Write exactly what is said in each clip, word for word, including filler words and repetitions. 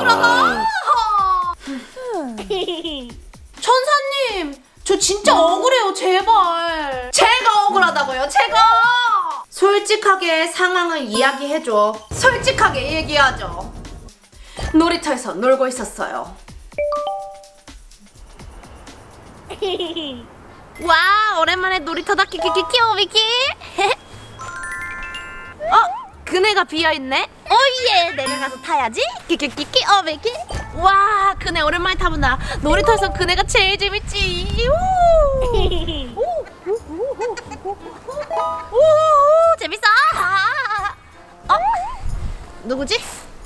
억울하다. 천사님, 저 진짜 억울해요. 제발. 제가 억울하다고요. 제가. 솔직하게 상황을 이야기해줘. 솔직하게 얘기하죠. 놀이터에서 놀고 있었어요. 와, 오랜만에 놀이터다. 키키키키 오비키. 어? 그네가 비어있네? 오예! 내려가서 타야지. 키키키키 오비키. 와, 그네 오랜만에 타본다. 놀이터에서 그네가 제일 재밌지. 오, 오, 재밌어. 어? 누구지?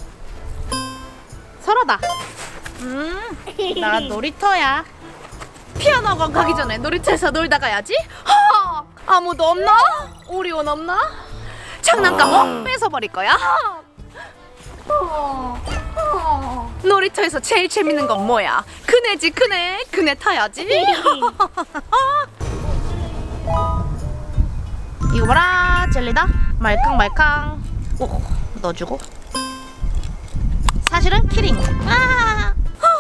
설아다. 음, 나 놀이터야. 피아노 학원 가기 전에 놀이터에서 놀다 가야지. 허! 아무도 없나? 오리온 없나? 장난감 어? 뺏어버릴 거야. 어, 어. 놀이터에서 제일 재밌는 건 뭐야? 그네지 그네. 그네 타야지. 이거 봐라. 젤리다. 말캉말캉. 오, 넣어주고. 사실은 키링. 아.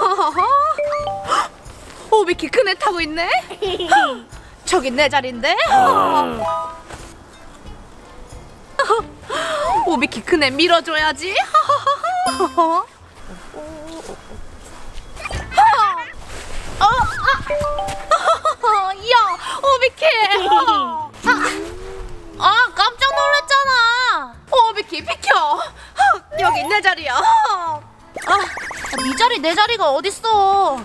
오비키 그네 타고 있네. 저기 내 자리인데. 오비키 그네 밀어줘야지. 어, 아, 야, 오비키. 아, 아, 깜짝 놀랐잖아. 오비키 비켜. 여기 내 자리야. 아, 네 자리 내 자리가 어딨어?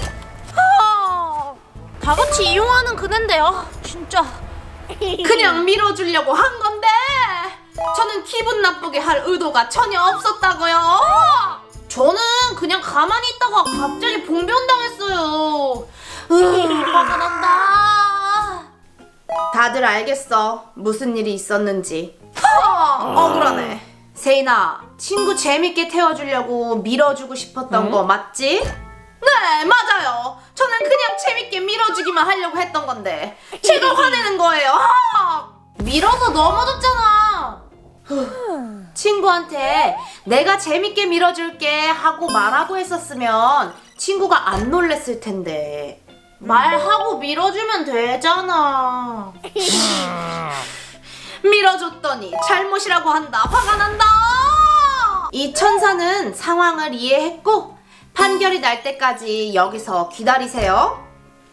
다 같이 이용하는 그네인데요. 진짜. 그냥 밀어주려고 한 건데 저는 기분 나쁘게 할 의도가 전혀 없었다고요. 저는 그냥 가만히 있다가 갑자기 봉변당했어요. 으, 화가 난다. 다들 알겠어. 무슨 일이 있었는지. 허, 억울하네. 세인아, 친구 재밌게 태워주려고 밀어주고 싶었던 응? 거 맞지? 네, 맞아요. 저는 그냥 재밌게 밀어주기만 하려고 했던 건데 제가 화내는 거예요. 아! 밀어서 넘어졌잖아. 후, 친구한테 내가 재밌게 밀어줄게 하고 말하고 했었으면 친구가 안 놀랬을 텐데 말하고 밀어주면 되잖아. 밀어줬더니 잘못이라고 한다. 화가 난다. 이 천사는 상황을 이해했고 판결이 날 때까지 여기서 기다리세요.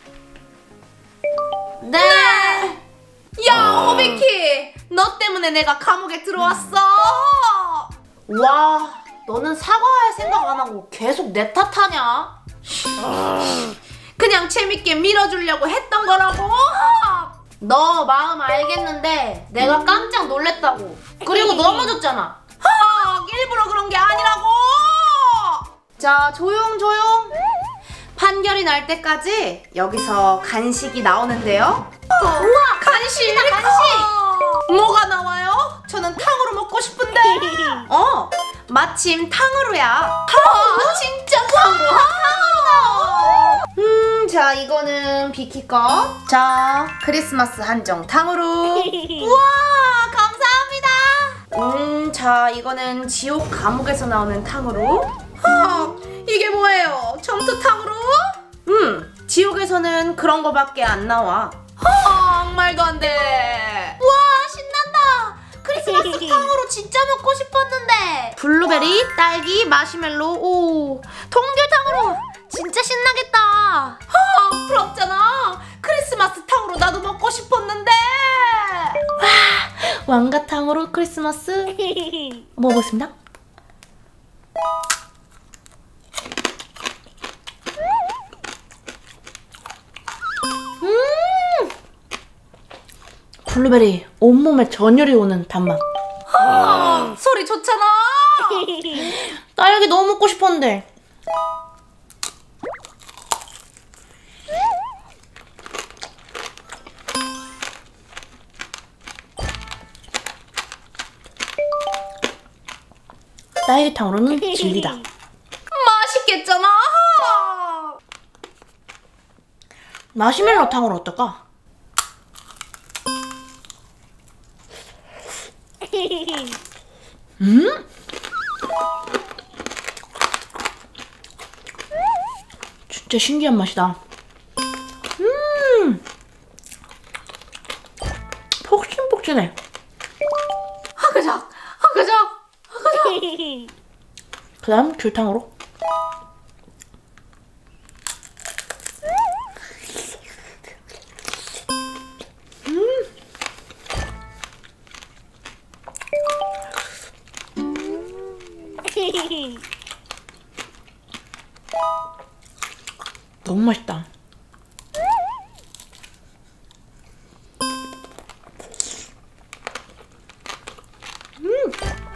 네. 네. 야, 오비키, 너 때문에 내가 감옥에 들어왔어. 와, 너는 사과할 생각 안 하고 계속 내 탓하냐? 그냥 재밌게 밀어주려고 했던 거라고. 너 마음 알겠는데 내가 깜짝 놀랬다고. 그리고 넘어졌잖아. 일부러 그런 게 아니라고. 자, 조용 조용. 판결이 날 때까지 여기서 간식이 나오는데요. 어, 우와, 간식! 간식! 뭐가 나와요? 저는 탕후루 먹고 싶은데. 어, 마침 탕후루야. 아, 진짜 탕후루. 탕후루다. 음, 자, 이거는 비키 거. 자, 크리스마스 한정 탕후루. 우와, 감사합니다. 음, 자, 이거는 지옥 감옥에서 나오는 탕후루. 어, 이게 뭐예요? 점토탕후루? 음, 지옥에서는 그런 거밖에 안 나와. 어, 말도 안 돼. 와, 신난다. 크리스마스 탕후루 진짜 먹고 싶었는데. 블루베리, 딸기, 마시멜로, 오, 동귤탕후루. 진짜 신나겠다. 어, 부럽잖아. 크리스마스 탕후루 나도 먹고 싶었는데. 와, 왕가탕후루 크리스마스. 먹어보겠습니다. 블루베리 온몸에 전율이 오는 단맛. 아, 소리 좋잖아. 딸기 너무 먹고 싶었는데. 딸기탕으로는 진리다. 맛있겠잖아. 마시멜로 탕으로 어떨까? 음? 진짜 신기한 맛이다. 음, 폭신폭신해. 하그작, 하그작, 하그작. 그다음 귤탕으로. 너무 맛있다. 음.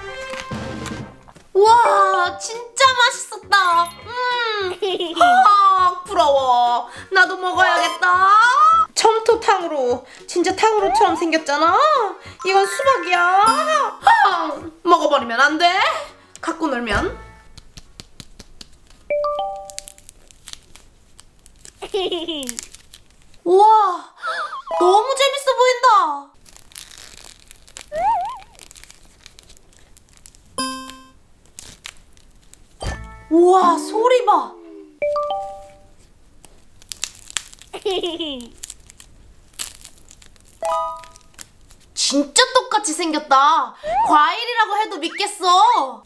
와, 진짜 맛있었다. 음. 아, 부러워. 나도 먹어야겠다. 첨토탕으로. 진짜 탕후루처럼 생겼잖아. 이건 수박이야. 아, 먹어버리면 안 돼. 갖고 놀면. 우와, 너무 재밌어 보인다. 우와, 소리 봐. 진짜 똑같이 생겼다. 과일이라고 해도 믿겠어.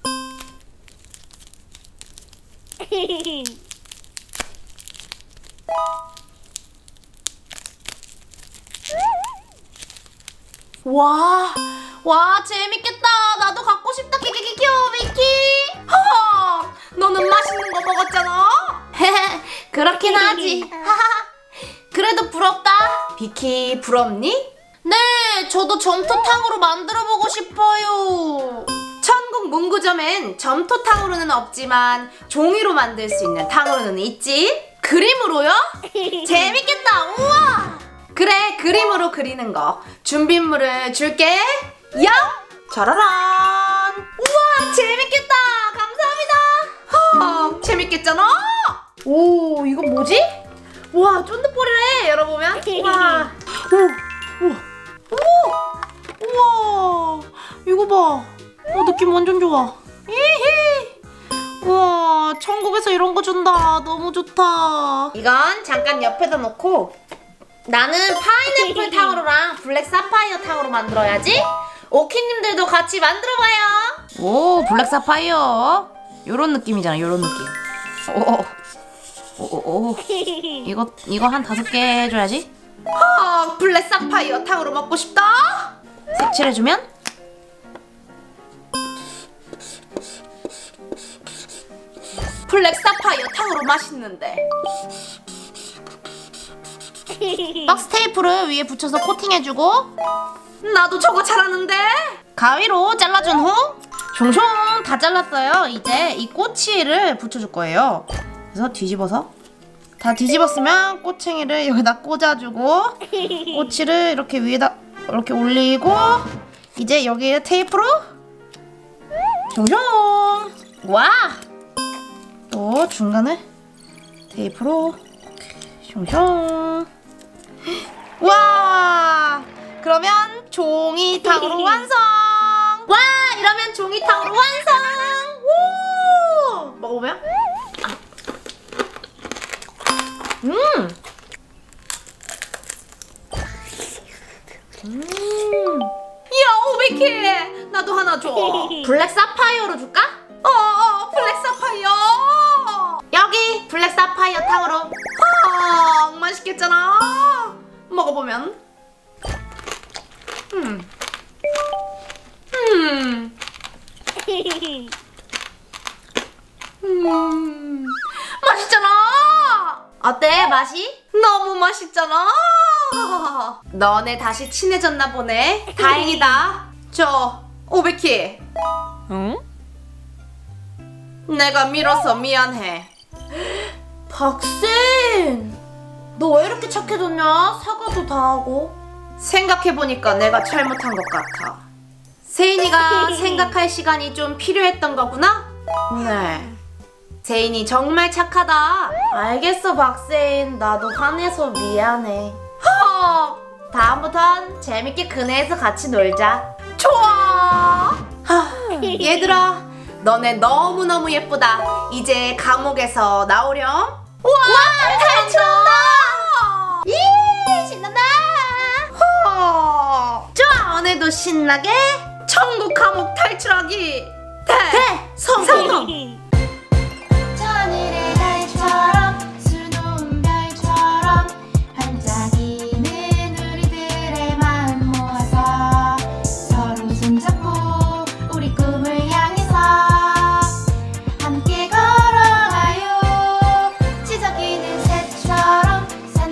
와, 와, 재밌겠다. 나도 갖고 싶다. 키키키키, 미키. 하하, 너는 맛있는 거 먹었잖아. 그렇긴 하지. 그래도 부럽다. 비키, 부럽니? 네, 저도 점토탕으로 만들어보고 싶어요. 천국 문구점엔 점토탕으로는 없지만 종이로 만들 수 있는 탕으로는 있지. 그림으로요? 재밌겠다. 우와. 그래, 그림으로 그리는 거. 준비물을 줄게. 야! 짜라란. 우와, 재밌겠다. 감사합니다. 허, 재밌겠잖아. 오, 이거 뭐지? 우와, 쫀득볼이래. 열어보면. 우와. 오, 우와. 오, 우와. 이거 봐. 어, 느낌 완전 좋아. 히히. 우와, 천국에서 이런 거 준다. 너무 좋다. 이건 잠깐 옆에다 놓고 나는 파인애플 탕후루랑 블랙 사파이어 탕후루 만들어야지. 오키님들도 같이 만들어봐요. 오, 블랙 사파이어. 요런 느낌이잖아, 요런 느낌. 오, 오, 오, 오. 이거, 이거 한 다섯 개 해줘야지. 아, 블랙 사파이어 탕후루 먹고 싶다. 색칠해주면 블랙 사파이어 탕후루 맛있는데. 박스 테이프를 위에 붙여서 코팅해주고. 나도 저거 잘하는데. 가위로 잘라준 후 숑숑 다 잘랐어요. 이제 이 꼬치를 붙여줄 거예요. 그래서 뒤집어서 다 뒤집었으면 꼬챙이를 여기다 꽂아주고 꼬치를 이렇게 위에다 이렇게 올리고 이제 여기에 테이프로 숑숑. 와! 또 중간에 테이프로 숑숑. 와! 그러면 종이탕으로 완성! 와! 이러면 종이탕으로 완성! 오! 먹어보면? 음! 음! 야, 오비키! 나도 하나 줘! 블랙 사파이어로 줄까? 어어, 블랙 사파이어! 여기 블랙 사파이어 탕으로. 아, 맛있겠잖아. 먹어보면 음, 음, 음, 맛있잖아. 어때, 맛이? 너무 맛있잖아. 너네 다시 친해졌나 보네. 다행이다. 저 오베키. 응? 내가 밀어서 미안해. 박쌤, 너 왜 이렇게 착해졌냐? 사과도 다 하고. 생각해보니까 내가 잘못한 것 같아. 세인이가 생각할 시간이 좀 필요했던 거구나? 네. 세인이 정말 착하다. 알겠어, 박세인. 나도 화내서 미안해. 허! 다음부턴 재밌게 그네에서 같이 놀자. 좋아! 하, 얘들아, 너네 너무너무 예쁘다. 이제 감옥에서 나오렴. 와, 탈출한다! 예, 신난다! 자, 오늘도 신나게 천국 감옥 탈출하기 대성공! 천일의 달처럼 수놓은 별처럼 반짝이는 우리들의 마음 모아서 서로 손잡고